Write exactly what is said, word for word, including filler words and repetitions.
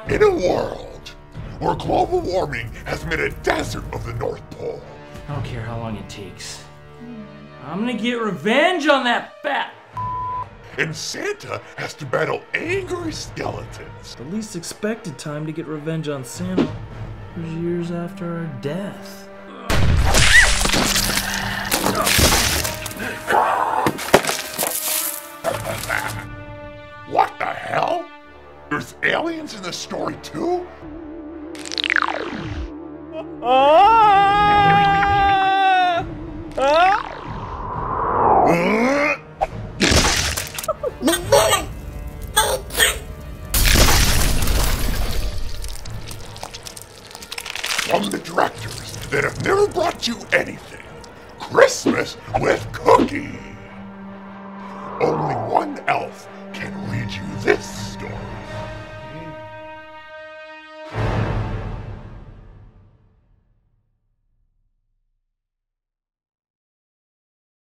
In a world where global warming has made a desert of the North Pole. I don't care how long it takes. I'm gonna get revenge on that bat! And Santa has to battle angry skeletons. The least expected time to get revenge on Santa was years after our death. What the hell? There's aliens in the story too? Ah! Ah! Uh? From the directors that have never brought you anything, Christmas with Cookie. Only